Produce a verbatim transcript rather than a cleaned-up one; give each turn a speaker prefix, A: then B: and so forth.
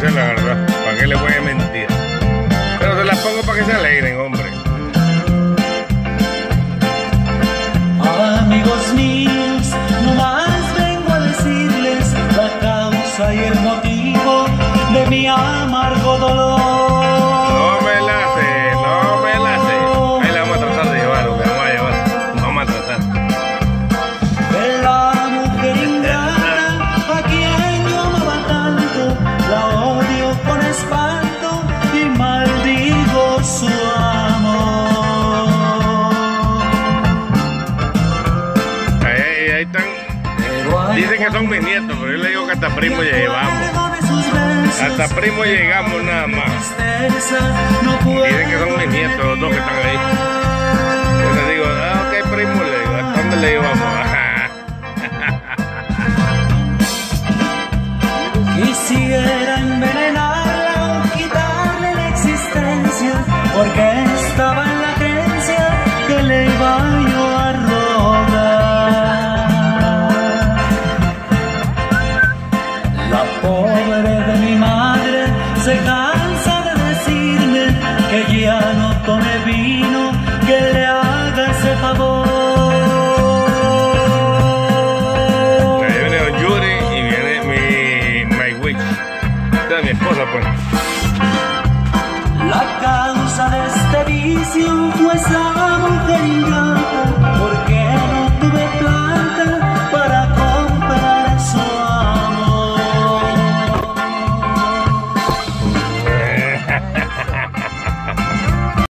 A: esa es la verdad. ¿Para qué le voy a mentir? Pero se las pongo para que se alegren, hombre.
B: Amigos míos, nomás vengo a decirles la causa y el motivo de mi amargo dolor.
A: No me la sé, no me la sé. Ahí la vamos a tratar de llevar, o que vamos a llevar. Vamos a tratar.
B: De la mujer ingrata a quien yo amaba tanto, la odio con espanto y maldigo su amor.
A: Ahí, ahí, ahí están. Dicen que son mis nietos, pero yo le digo que hasta primo ya llevamos. Hasta primo llegamos nada más. Dicen que son mis nietos, los dos que están ahí. Yo les digo, ah, ok, primo, le digo, ¿hasta dónde le llevamos?
B: Quisiera envenenarla o quitarle la existencia, porque estaba en la creencia que le iba yo a robar. La pobre de mi madre se cansa de decirme que ya no tome vino, que le haga ese favor.
A: Ahí viene Don Yuri y viene mi My Witch. Esta es mi esposa, pues.
B: La causa de este vicio fue esa